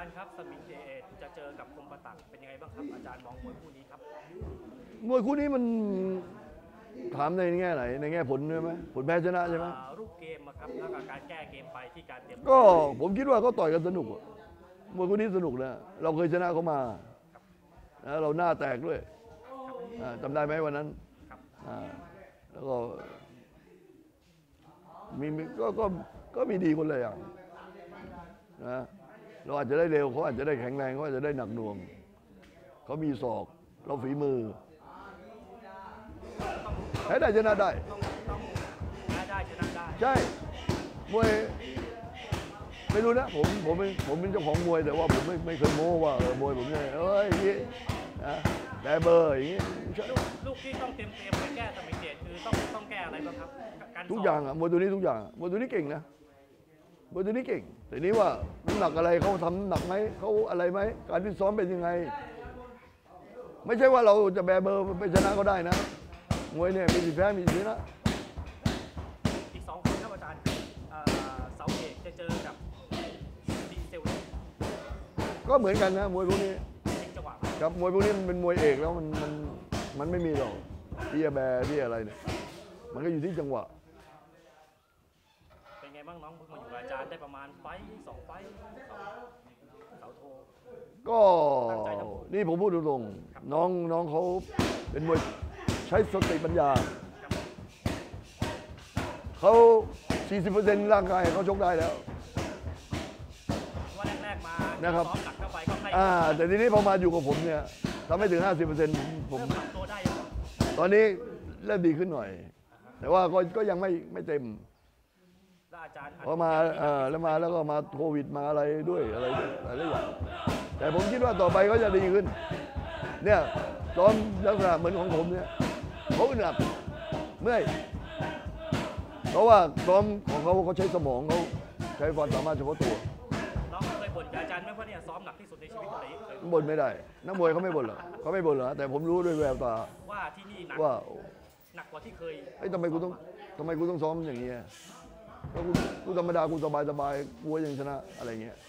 ารย์ครับสมิงเจจะเจอกับคมปะตักเป็นยังไงบ้างครับอาจารย์มองมวยคู่นี้ครับมวยคู่นี้มันถามในแง่ไหนในแง่ผลใช่ไหมผลแพ้ชนะใช่ไหมรูปเกมครับแล้วก็การแก้เกมไปที่การเตรียมก็ผมคิดว่าเขาต่อยกันสนุกมวยคู่นี้สนุกนะเราเคยชนะเขามาแล้วเราหน้าแตกด้วยจำได้ไหมวันนั้นแล้วก็มีก็มีดีคนละอย่างนะเราอาจจะได้เร็วเขาอาจจะได้แข็งแรงเขาอาจจะได้หนักหน่วงเขามีศอกเราฝีมือแพ้ได้ชนะได้แพ้ได้ชนะได้ใช่มวยไม่รู้นะผมเป็นเจ้าของมวยแต่ว่าผมไม่เคยโม้ว่ามวยผมเนี่ยอย่างนี้นะแบเบอร์อย่างนี้ลูกที่ต้องเตรียมไปแก้สมิงเจคือต้องแก้อะไรบ้างครับทุกอย่างมวยตัวนี้ทุกอย่างมวยตัวนี้เก่งนะมวยตัวนี้เก่งแต่นี้ว่าน้ำหนักอะไรเขาทำหนักไหมเขาอะไรไหมการฟิตซ้อมเป็นยังไงไม่ใช่ว่าเราจะแบเบอร์ไปชนะเขาได้นะมวยเนี่ยมีสิทธิ์แพ้มีสิทธิ์ชนะอีก2 คนครับอาจารย์เสาเอกจะเจอกับดีเซลก็เหมือนกันนะมวยพวกนี้ครับมวยพวกนี้มันเป็นมวยเอกแล้วมันไม่มีหรอกที่แบที่อะไรเนี่ยมันก็อยู่ที่จังหวะเป็นไงบ้างน้องเพิ่งมาอยู่กับอาจารย์ได้ประมาณ2 ไฟเสาโทก็นี่ผมพูดตรงๆน้องเขาเป็นมวยใช้สติปัญญาเขา 40% ร่างกายเขาชกได้แล้วว่าแรกๆมานะครับซ้อมหนักเข้าไปก็ใกล้แต่ทีนี้พอมาอยู่กับผมเนี่ยทำให้ถึง 50%ผมปรับตัวได้ตอนนี้เริ่มดีขึ้นหน่อยแต่ว่าก็ยังไม่เต็มพอมาแล้วก็มาโควิดมาอะไรด้วยอะไรหลายอย่างแต่ผมคิดว่าต่อไปก็จะดีขึ้นเนี่ยซ้อมลักษณะเหมือนของผมเนี่ยเขาหนักเมื่อยเพราะว่าซ้อมของเขาใช้สมองเขาใช้ความสามารถเฉพาะตัวน้องเคยบ่นกับอาจารย์ไหมว่าเนี่ยซ้อมหนักที่สุดในชีวิตเลยบ่นไม่ได้นักมวยเขาไม่บ่นหรอกเขาไม่บ่นหรอกแต่ผมรู้ด้วยแววตาว่าที่นี่หนักกว่าที่เคยทำไมกูต้องซ้อมอย่างนี้แล้วกูธรรมดากูสบายกูยังชนะอะไรเงี้ย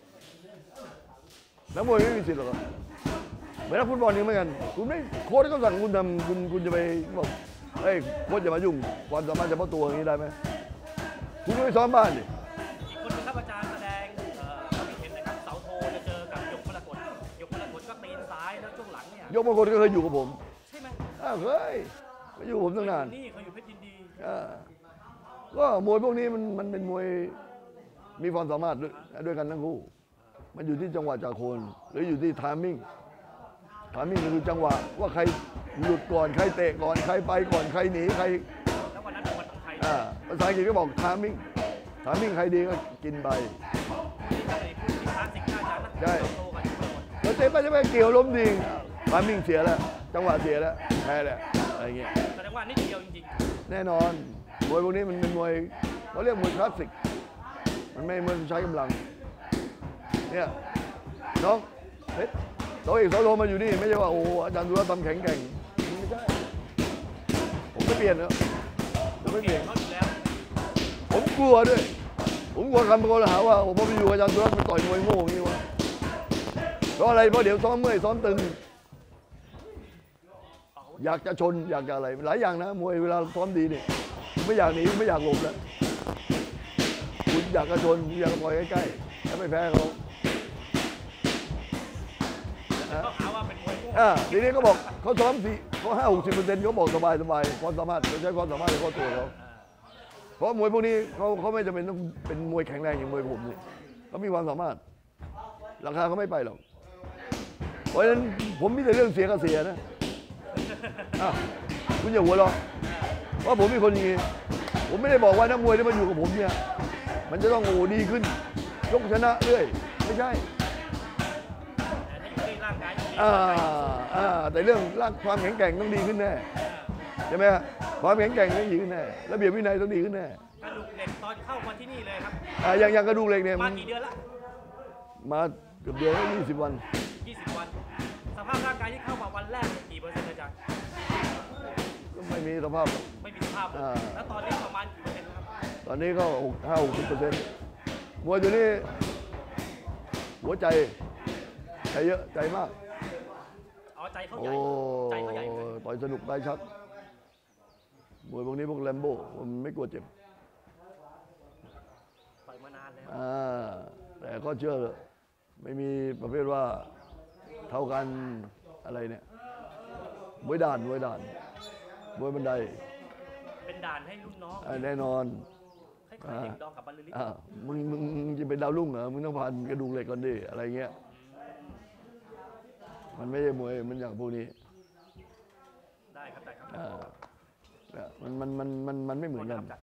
นักมวยไม่มีสิทธิ์หรอกเหมือนนักฟุตบอลนี่เหมือนกันคุณไม่โค้ชเขาสั่งคุณทำคุณจะไปบอกเฮ้ยโค้ชอย่ามายุ่งความสามารถเฉพาะตัวอย่างนี้ได้ไหมคุณไม่ซ้อมบ้านดิอีกคนนึงครับอาจารย์แสดงความคิดเห็นนะครับเสาโทจะเจอกับยกมรกตก็ตีนซ้ายแล้วช่วงหลังเนี่ยยกมรกตก็เคยอยู่กับผมใช่ไหมเคยมาอยู่ผมตั้งนานนี่เคยอยู่เพชรยินดีก็มวยพวกนี้มันเป็นมวยมีความสามารถด้วยกันทั้งคู่มันอยู่ที่จังหวะจากคนหรืออยู่ที่ทามมิ่งคือจังหวะว่าใครหลุดก่อนใครเตะก่อนใครไปก่อนใครหนีใครแล้ววันนั้นเป็นวันของใครภาษาอังกฤษก็บอกทามมิ่งใครดีก็กินไปใช่แล้วเตะไปจะไปเกี่ยวล้มดีทามมิ่งเสียแล้วจังหวะเสียแล้วแพ้แล้วอะไรเงี้ยแสดงว่านิดเดียวจริงๆแน่นอนมวยพวกนี้มันเป็นมวยเขาเรียกมวยคลาสสิกมันไม่เหมือนใช้กำลังเนี่ยน้องเฮ้ยเราเอกสโลมาอยู่นี่ไม่ใช่ว่าโอ้อาจารย์ดูแลทำแข็งแกร่งไม่ใช่ผมไม่เปลี่ยนแล้วผมไม่เปลี่ยนผมกลัวด้วยผมกลัวคำโกงหาว่าผมไปอยู่อาจารย์ดูแลไปต่อยมวยโง่อย่างนี้วะเพราะอะไรเพราะเดี๋ยวซ้อมเมื่อยซ้อมตึงอยากจะชนอยากจะอะไรหลายอย่างนะมวยเวลาซ้อมดีเนี่ยไม่อยากหนีไม่อยากหลบแล้วคุณอยากกระชนอยากปล่อยใกล้ๆแล้วไม่แพ้เขาทีนี้ก็บอกเขาซ้อมเขา50-60%เขาบอกสบายความสามารถเขาใช้ความสามารถในข้อตัวเขาเพราะมวยพวกนี้เขาไม่จำเป็นต้องเป็นมวยแข็งแรงอย่างมวยผมนี่เขามีความสามารถราคาเขาไม่ไปหรอกเพราะฉะนั้นผมมีแต่เรื่องเสียกับเสียนะคุณอย่าหัวเราะเพราะผมเป็นคนอย่างนี้ผมไม่ได้บอกว่านักมวยที่มาอยู่กับผมเนี่ยมันจะต้องโอ้ดีขึ้นยกชนะเรื่อยไม่ใช่แต่เรื่องร่างความแข็งแกร่งต้องดีขึ้นแน่ใช่ไหมความแข็งแกร่งต้องดีขึ้นแน่ระเบียบวินัยต้องดีขึ้นแน่กระดูกเหล็กตอนเข้ามาที่นี่เลยครับอย่างกระดูกเหล็กเนี่ยมากี่เดือนละมาเกือบเดือน20 วันสภาพร่างกายที่เข้ามาวันแรกกี่เปอร์เซ็นต์อาจารย์ไม่มีสภาพแล้วตอนนี้ประมาณกี่เปอร์เซ็นต์ครับตอนนี้ก็50-60%มวยตัวนี้หัวใจใจเยอะใจมากอ๋อใจเขาโอ้ใหญ่ใจเขาใหญ่เลยต่อยสนุกได้ชักมวยพวกนี้พวกแลมโบ้มันไม่กลัวเจ็บต่อยมานานแล้วแต่ก็เชื่อเลยไม่มีประเภทว่าเท่ากันอะไรเนี่ยมวยด่านมวยบันไดเป็นด่านให้รุ่นน้องแน่นอนคล้ายๆเด็กดองกับบรรลือฤทธิ์มึงจะเป็นดาวรุ่งเหรอมึงต้องผ่านกระดูกเหล็กก่อนดิอะไรเงี้ยมันไม่ใช่มวยมันอย่างพวกนี้ได้ครับได้ครับมันไม่เหมือนกันจัด